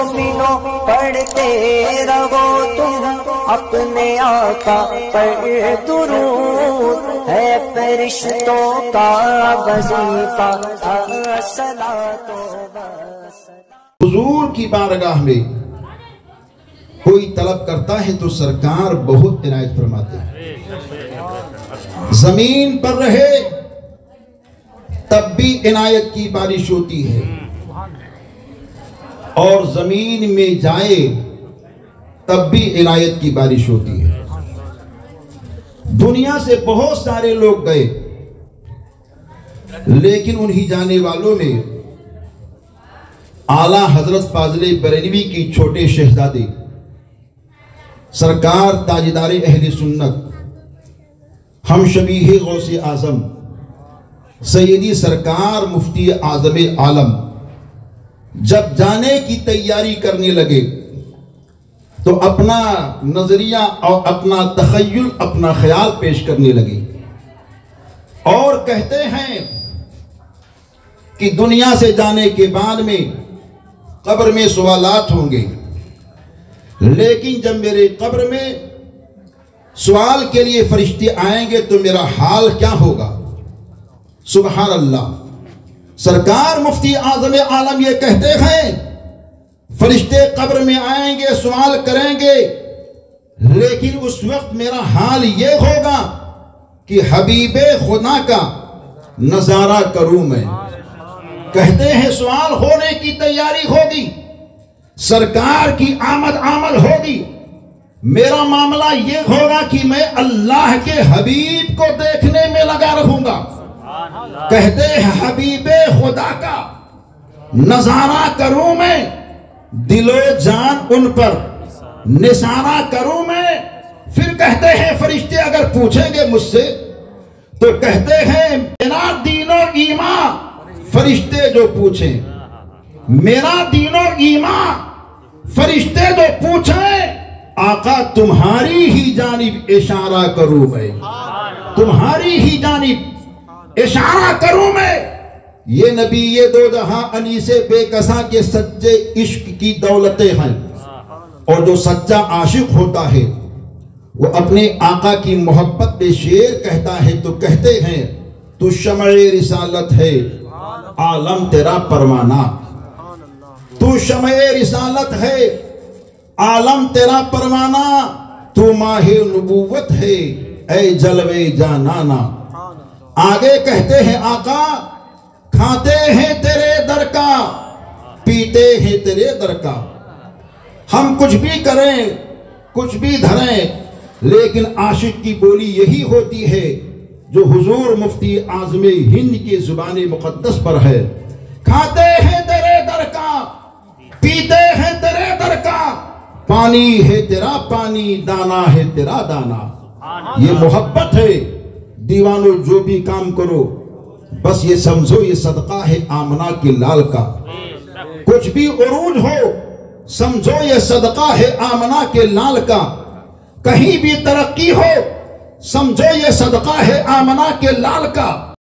مومنوں پڑھتے رہو تم اپنے آقا پر درود، ہے فرشتوں کا وظیفہ الصلاۃ والسلام۔ حضور کی بارگاہ میں کوئی طلب کرتا ہے تو سرکار بہت عنایت فرماتے ہیں۔ زمین پر رہے تب بھی عنایت کی بارش ہوتی ہے، اور زمین میں جائے تب بھی عنایت کی بارش ہوتی ہے۔ دنیا سے بہت سارے لوگ گئے، لیکن انہی جانے والوں میں اعلیٰ حضرت فاضل بریلوی کی چھوٹے شہزادے سرکار تاجدار اہل سنت ہم شبیہ غوث اعظم سیدی سرکار مفتی اعظم عالم جب جانے کی تیاری کرنے لگے تو اپنا نظریہ اور اپنا تخیل، اپنا خیال پیش کرنے لگے، اور کہتے ہیں کہ دنیا سے جانے کے بعد میں قبر میں سوالات ہوں گے، لیکن جب میرے قبر میں سوال کے لیے فرشتے آئیں گے تو میرا حال کیا ہوگا؟ سبحان اللہ۔ سرکار مفتی اعظم عالم یہ کہتے ہیں فرشتے قبر میں آئیں گے، سوال کریں گے، لیکن اس وقت میرا حال یہ ہوگا کہ حبیب خدا کا نظارہ کروں میں۔ کہتے ہیں سوال ہونے کی تیاری ہوگی، سرکار کی آمد ہوگی، میرا معاملہ یہ ہوگا کہ میں اللہ کے حبیب کو دیکھنے میں لگا رہوں گا۔ کہتے ہیں حبیب خدا کا نظارہ کروں میں، دل و جان ان پر نثارہ کروں میں۔ پھر کہتے ہیں فرشتے اگر پوچھیں گے مجھ سے تو کہتے ہیں میرا دین و ایمان، فرشتے جو پوچھیں میرا دین و ایمان، فرشتے جو پوچھیں آقا تمہاری ہی جانب اشارہ کروں میں، تمہاری ہی جانب اشارہ کروں میں۔ یہ نبی یہ دو جہاں انیس بے کساں کے سچے عشق کی دولتیں ہیں، اور جو سچا عاشق ہوتا ہے وہ اپنے آقا کی محبت میں شعر کہتا ہے تو کہتے ہیں تو شمع رسالت ہے عالم تیرا پروانہ، تو شمع رسالت ہے عالم تیرا پروانہ، تو ماہ نبوت ہے اے جلوے جانانا۔ آگے کہتے ہیں آقا کھاتے ہیں تیرے در کا، پیتے ہیں تیرے در کا، ہم کچھ بھی کریں کچھ بھی دھریں، لیکن عاشق کی بولی یہی ہوتی ہے جو حضور مفتی اعظم ہند کی زبان مقدس پر ہے۔ کھاتے ہیں تیرے در کا، پیتے ہیں تیرے در کا، پانی ہے تیرا پانی، دانا ہے تیرا دانا۔ یہ محبت ہے۔ دیوانو جو بھی کام کرو بس یہ سمجھو یہ صدقہ ہے آمنہ کے لال کا۔ کچھ بھی عروج ہو سمجھو یہ صدقہ ہے آمنہ کے لال کا۔ کہیں بھی ترقی ہو سمجھو یہ صدقہ ہے آمنہ کے لال کا۔